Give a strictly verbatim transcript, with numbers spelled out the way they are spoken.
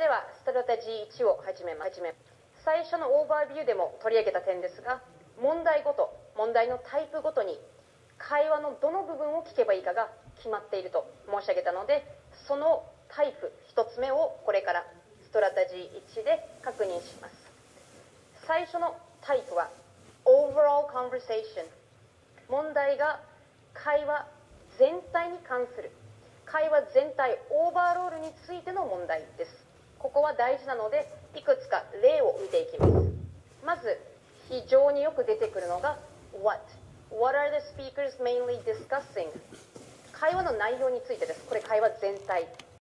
ではストラテジーいちを始めます。最初のオーバービューでも取り上げた点ですが、問題ごと、問題のタイプごとに会話のどの部分を聞けばいいかが決まっていると申し上げたので、そのタイプひとつめをこれからストラテジーいちで確認します。最初のタイプは Overall Conversation。 問題が会話全体に関する、会話全体オーバーロールについての問題です。ここは大事なので、いくつか例を見ていきます。まず非常によく出てくるのが What What are the speakers mainly discussing。 会話の内容についてです。これ会話全体。